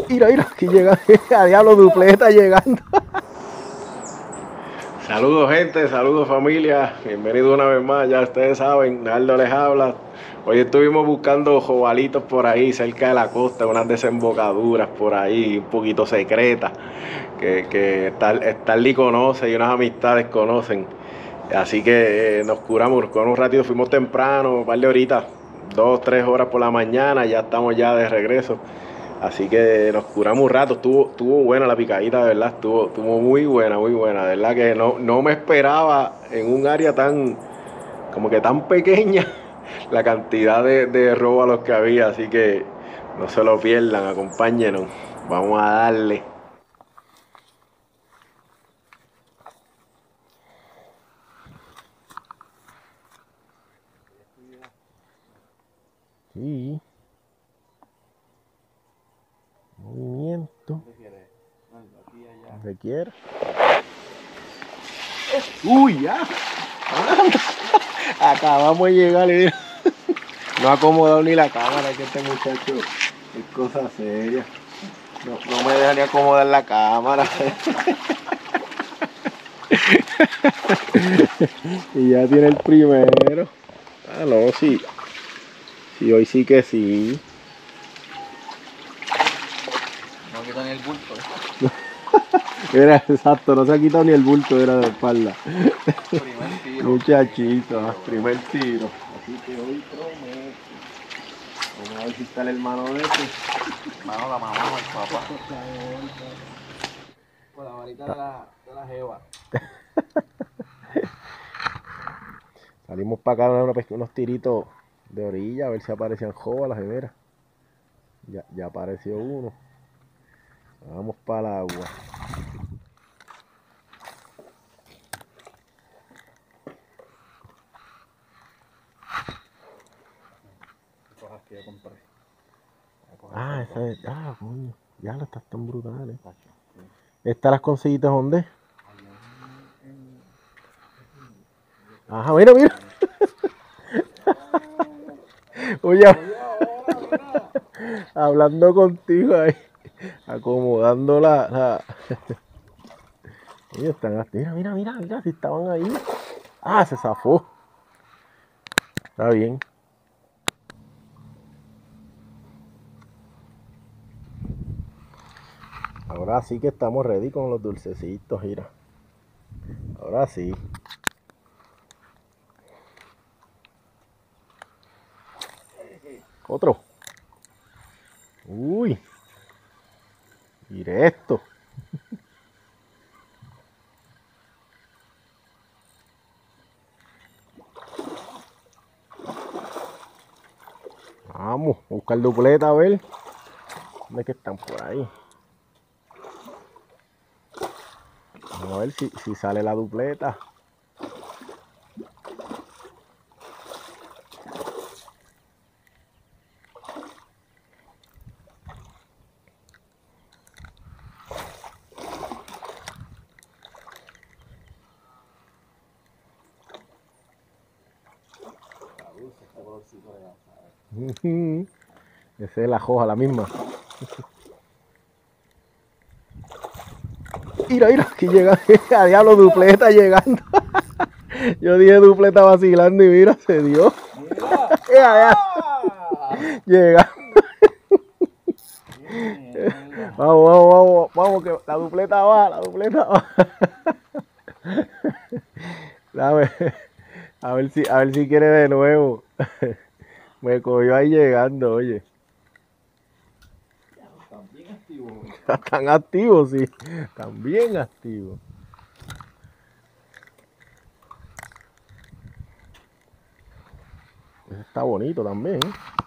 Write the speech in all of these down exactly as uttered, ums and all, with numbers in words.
Mira, mira, aquí llega, a diablo, dupleta llegando. Saludos gente, saludos familia, bienvenido una vez más, ya ustedes saben, Naldo les habla. Hoy estuvimos buscando jobalitos por ahí cerca de la costa, unas desembocaduras por ahí, un poquito secretas, que, que Starly conoce y unas amistades conocen. Así que eh, nos curamos, nos curamos un ratito, fuimos temprano, un par de horitas, dos, tres horas por la mañana, ya estamos ya de regreso. Así que nos curamos un rato, estuvo, estuvo buena la picadita, de verdad, estuvo, estuvo muy buena, muy buena, de verdad que no, no me esperaba en un área tan, como que tan pequeña, la cantidad de, de róbalos que había, así que no se lo pierdan, acompáñenos, vamos a darle. Sí. Movimiento. ¿Se quiere? Uy, ya. Acabamos de llegar y mira. No ha acomodado ni la cámara, que este muchacho es cosa seria. No, no me deja ni acomodar la cámara. Y ya tiene el primero. Ah, no, sí. Sí, hoy sí que sí. No quito ni el bulto. Era exacto, no se ha quitado ni el bulto, era de espalda. Primer tiro. Muchachito, primer tiro. Primer tiro. Así que hoy promete. Vamos a ver si está el hermano de este. Mano, la mamá o el papá. Con la varita de la, de la jeva. Salimos para acá unos, unos tiritos de orilla, a ver si aparecían jovas las veras. Ya, ya apareció uno. Vamos para el agua. Cosas que yo compré. Ah, esa es. Ah, coño. Ya las estás tan brutales. ¿Estas las conseguiste dónde? Ajá, mira, mira. Oye, hablando contigo ahí, acomodando la, la... Ellos están así, mira, mira, mira, mira, si estaban ahí. Ah, se zafó. Está bien. Ahora sí que estamos ready con los dulcecitos, mira. Ahora sí. Otro. Uy. Directo. Vamos, a buscar dupleta a ver. ¿Dónde es que están por ahí? Vamos a ver si, si sale la dupleta. Esa es la joja, la misma. Mira, mira, aquí llega, a diablo, dupleta llegando. Yo dije dupleta vacilando y mira, se dio. Mira. Llega. Vamos, vamos, vamos, vamos, que la dupleta va, la dupleta va. Dame, a ver si, a ver si quiere de nuevo. Me cogió ahí llegando, oye. Están bien activos. Están activos, sí. Están bien activos. Ese está bonito también.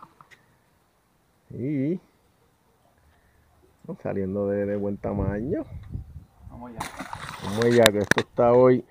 Y saliendo de, de buen tamaño. Vamos ya. Vamos ya, que esto está hoy.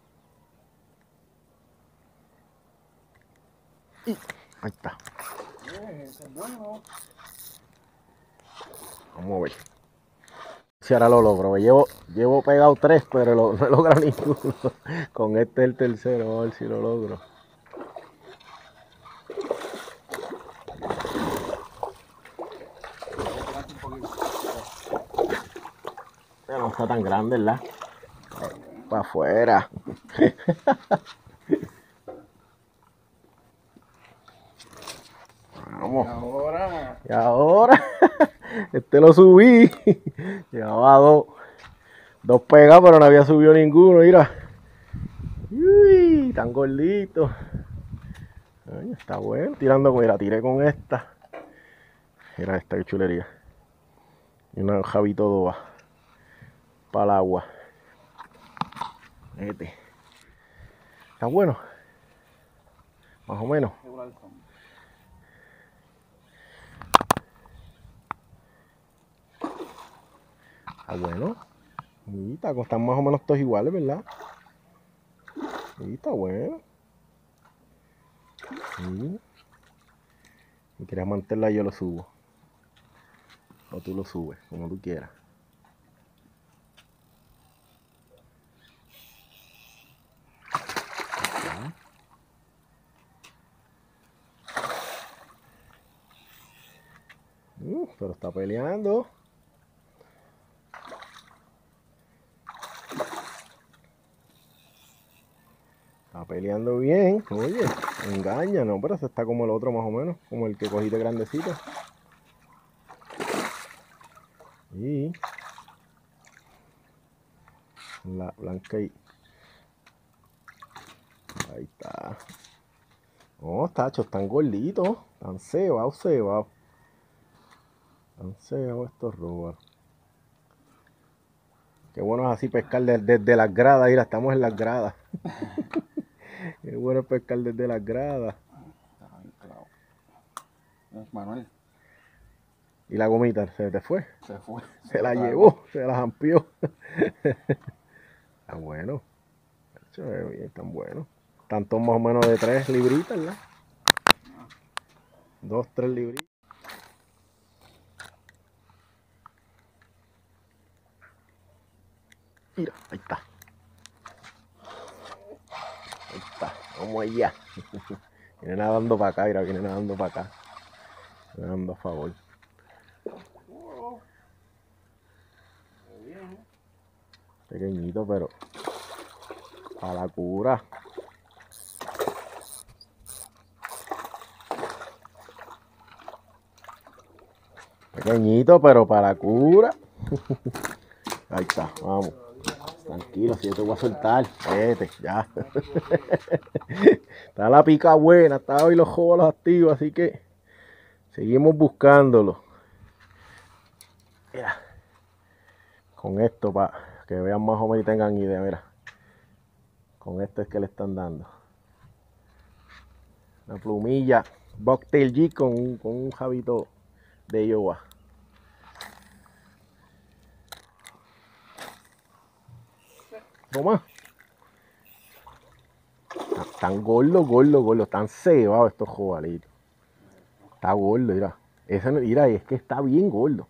Y ahí está. ese es bueno. Vamos a ver. Si ahora lo logro. Llevo, llevo pegado tres, pero lo, no he logrado ninguno. Con este es el tercero. A ver si lo logro. Pero no está tan grande, ¿verdad? Para afuera. Vamos. Y ahora. Y ahora. Este lo subí. Llevaba dos. Dos pegados, pero no había subido ninguno. Mira. Uy, tan gordito. Ay, está bueno. Tirando, mira, tiré con esta. Mira esta, qué chulería. Y un jabito doba. Para el agua. Este. Está bueno. Más o menos. Está bueno. Y está, están más o menos todos iguales, ¿verdad? Y está bueno. Sí. Si quieres mantenerla, yo lo subo. O tú lo subes, como tú quieras. Uh, pero está peleando. Está peleando bien. Oye, engaña, no, pero se está como el otro más o menos. Como el que cogiste grandecito. Y la blanca y ahí está. Oh, tachos, están gorditos. Están cebados, cebados. Están cebados estos robas. Qué bueno es así pescar desde, desde las gradas. Mira, estamos en las gradas. Qué bueno es pescar desde las gradas. Manuel. ¿Y la gomita se te fue? Se fue. Se la llevó, se la jampió. Está bueno. Se ve bien, están buenos. Están todos más o menos de tres libritas, ¿verdad? Dos, tres libritas. Mira, ahí está. Ahí está. Vamos allá. Viene nadando para acá, mira, viene nadando para acá. Viene nadando a favor. Pequeñito, pero para la cura. Pequeñito, pero para la cura. Ahí está, vamos. Tranquilo, si yo te voy a soltar. Vete, ya. Está la pica buena, está hoy los jóvenes activos, así que seguimos buscándolo. Mira. Con esto para que vean más o menos y tengan idea, mira. Con esto es que le están dando. Una plumilla Bucktail Jig con un, con un jabito de Iowa. Toma. Están gordos, gordos, gordos. Están cebados estos jovalitos. Está gordo, mira. Ese, mira, es que está bien gordo.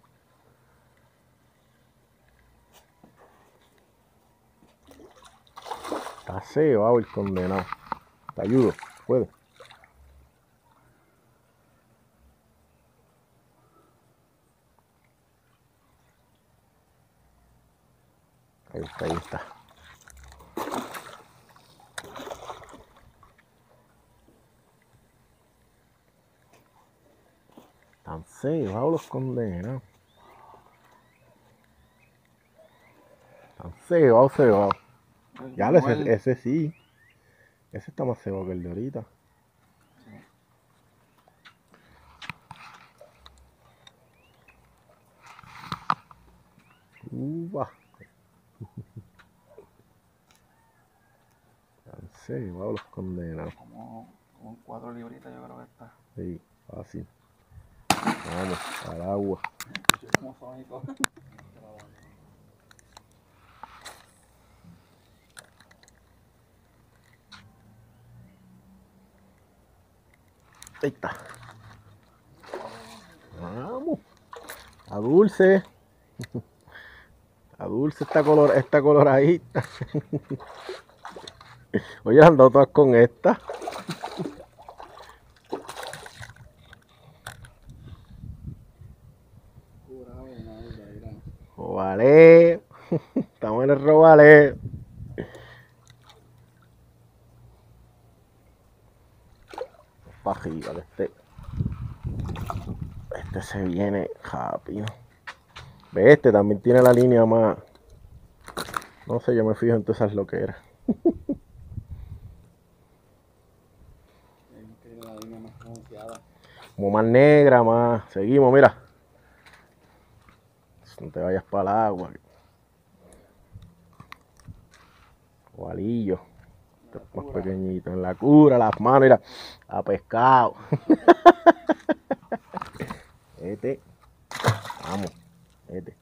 Está cebado el condenado. Te ayudo, puede. Ahí está, ahí está. Están cebados los condenados. Están cebados, cebados. Ya, ese, ese sí. Ese está más cebado que el de ahorita. Uva. Están cebados los condenados. Como, como cuatro libritas yo creo que está. Sí, fácil. Vamos, al agua. Como sónico. Ahí está. Vamos. A dulce. A dulce esta color, esta coloradita. Oye, han dado todas con esta. Robaleo. Estamos en el robaleo. Pa' arriba, este. Este se viene rápido. Ve, este también tiene la línea más. No sé, yo me fijo en todas esas loqueras. Tiene la línea más pronunciada. Como más negra, más. Seguimos, mira. No te vayas para el agua. Ovalillo. Este es más pequeñito. En la cura, las manos, mira. A pescado. Este. Vamos. Este.